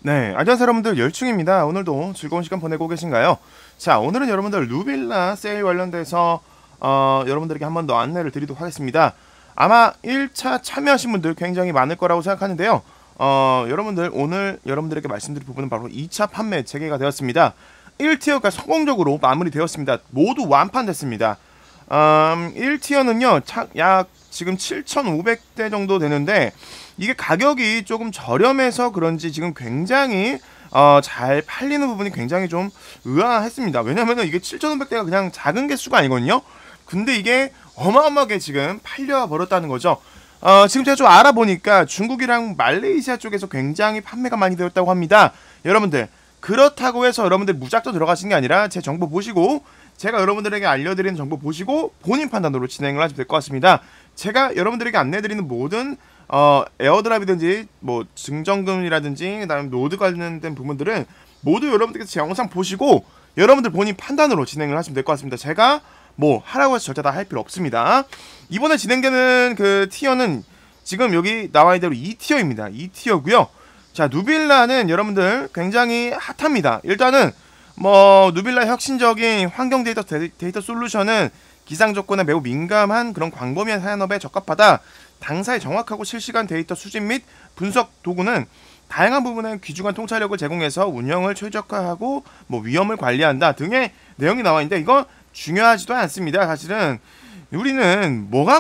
네, 안녕하세요 여러분들, 열충입니다. 오늘도 즐거운 시간 보내고 계신가요? 자, 오늘은 여러분들 누빌라 세일 관련돼서 여러분들에게 한 번 더 안내를 드리도록 하겠습니다. 아마 1차 참여하신 분들 굉장히 많을 거라고 생각하는데요. 여러분들 오늘 여러분들에게 말씀드릴 부분은 바로 2차 판매 재개가 되었습니다. 1티어가 성공적으로 마무리되었습니다. 모두 완판됐습니다. 1티어는요 약 지금 7,500대 정도 되는데, 이게 가격이 조금 저렴해서 그런지 지금 굉장히 잘 팔리는 부분이 굉장히 좀 의아했습니다. 왜냐면은 이게 7,500대가 그냥 작은 개수가 아니거든요. 근데 이게 어마어마하게 지금 팔려 버렸다는 거죠. 지금 제가 좀 알아보니까 중국이랑 말레이시아 쪽에서 굉장히 판매가 많이 되었다고 합니다. 여러분들, 그렇다고 해서 여러분들 무작정 들어가시는 게 아니라 제 정보 보시고, 제가 여러분들에게 알려드리는 정보 보시고 본인 판단으로 진행을 하시면 될 것 같습니다. 제가 여러분들에게 안내드리는 모든 에어드랍이든지 뭐 증정금이라든지 그다음에 노드 관련된 부분들은 모두 여러분들께서 제 영상 보시고 여러분들 본인 판단으로 진행을 하시면 될 것 같습니다. 제가 뭐 하라고 해서 절대 다 할 필요 없습니다. 이번에 진행되는 그 티어는 지금 여기 나와 있는 대로 2티어입니다. 2티어고요. 자, 누빌라는 여러분들 굉장히 핫합니다. 일단은 뭐 누빌라 혁신적인 환경 데이터 솔루션은 기상 조건에 매우 민감한 그런 광범위한 산업에 적합하다. 당사의 정확하고 실시간 데이터 수집 및 분석 도구는 다양한 부분의 귀중한 통찰력을 제공해서 운영을 최적화하고 뭐 위험을 관리한다 등의 내용이 나와 있는데, 이거 중요하지도 않습니다. 사실은 우리는 뭐가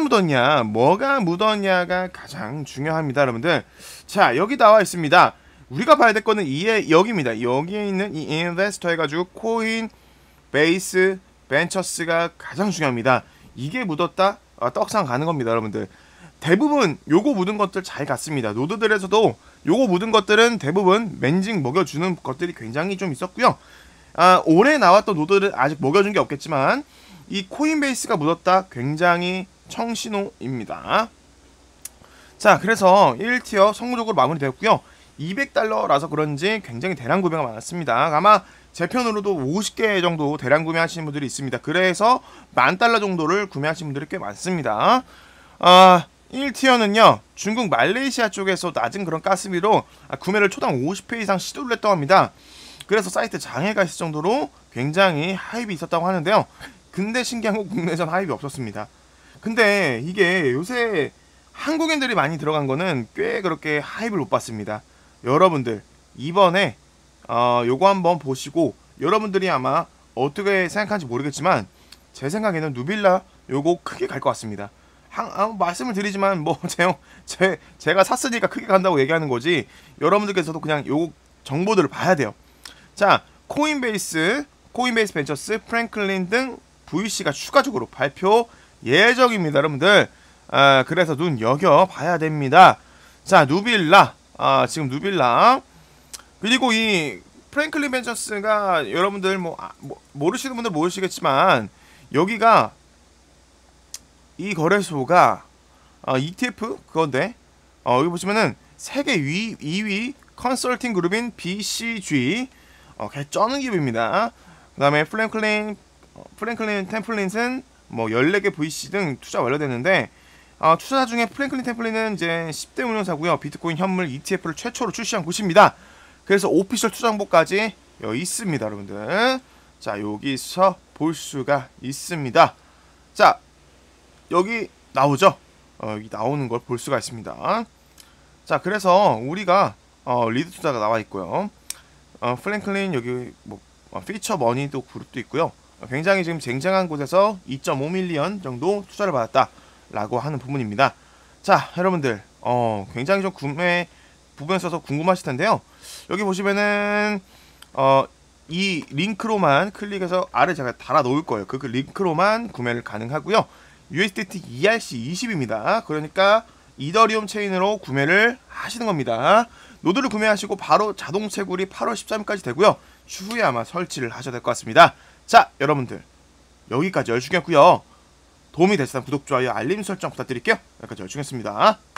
묻었냐가 가장 중요합니다, 여러분들. 자, 여기 나와 있습니다. 우리가 봐야 될 거는 여기입니다. 여기에 있는 이 인베스터 해가지고 코인 베이스 벤처스가 가장 중요합니다. 이게 묻었다? 떡상 가는 겁니다, 여러분들. 대부분 요거 묻은 것들 잘 갔습니다. 노드들에서도 요거 묻은 것들은 대부분 맨징 먹여주는 것들이 굉장히 좀 있었고요. 올해 나왔던 노드를 아직 먹여준 게 없겠지만 이 코인베이스가 묻었다, 굉장히 청신호입니다. 자, 그래서 1티어 성공적으로 마무리되었고요. 200달러라서 그런지 굉장히 대량 구매가 많았습니다. 아마 제 편으로도 50개 정도 대량 구매하시는 분들이 있습니다. 그래서 10,000달러 정도를 구매하시는 분들이 꽤 많습니다. 1티어는요 중국 말레이시아 쪽에서 낮은 그런 가스비로 구매를 초당 50회 이상 시도를 했다고 합니다. 그래서 사이트 장애가 있을 정도로 굉장히 하입이 있었다고 하는데요. 근데 신기한 건 국내에선 하입이 없었습니다. 근데 이게 요새 한국인들이 많이 들어간 거는 꽤 그렇게 하입을 못 봤습니다. 여러분들 이번에 요거 한번 보시고 여러분들이 아마 어떻게 생각하는지 모르겠지만 제 생각에는 누빌라 요거 크게 갈 것 같습니다. 말씀을 드리지만 뭐 제가 샀으니까 크게 간다고 얘기하는 거지, 여러분들께서도 그냥 요 정보들을 봐야 돼요. 자, 코인베이스 벤처스, 프랭클린 등 VC가 추가적으로 발표 예정입니다, 여러분들. 그래서 눈여겨 봐야 됩니다. 자, 누빌라, 지금 누빌라, 그리고 이 프랭클린 벤처스가 여러분들 모르시는 분들 모르시겠지만 여기가 이 거래소가 ETF 그건데, 여기 보시면은 세계 2위 컨설팅 그룹인 BCG 쩌는 기업입니다. 그 다음에 프랭클린 템플릿은 뭐 14개 VC 등 투자 완료됐는데, 투자 중에 프랭클린 템플릿은 이제 10대 운용사고요. 비트코인 현물 ETF를 최초로 출시한 곳입니다. 그래서 오피셜 투자 정보까지 여기 있습니다, 여러분들. 자, 여기서 볼 수가 있습니다. 자, 여기 나오죠? 여기 나오는 걸 볼 수가 있습니다. 자, 그래서 우리가 리드 투자가 나와 있고요. 프랭클린 여기 뭐 피처 머니도 그룹도 있고요. 굉장히 지금 쟁쟁한 곳에서 2.5밀리언 정도 투자를 받았다라고 하는 부분입니다. 자, 여러분들 굉장히 좀 구매 부분에 있어서 궁금하실 텐데요. 여기 보시면은 이 링크로만 클릭해서 아래 제가 달아 놓을 거예요. 그 링크로만 구매를 가능하고요. USDT ERC20입니다. 그러니까 이더리움 체인으로 구매를 하시는 겁니다. 노드를 구매하시고 바로 자동 채굴이 8월 13일까지 되고요. 추후에 아마 설치를 하셔야 될 것 같습니다. 자, 여러분들 여기까지 열중했고요. 도움이 됐다면 구독, 좋아요, 알림 설정 부탁드릴게요. 여기까지 열중했습니다.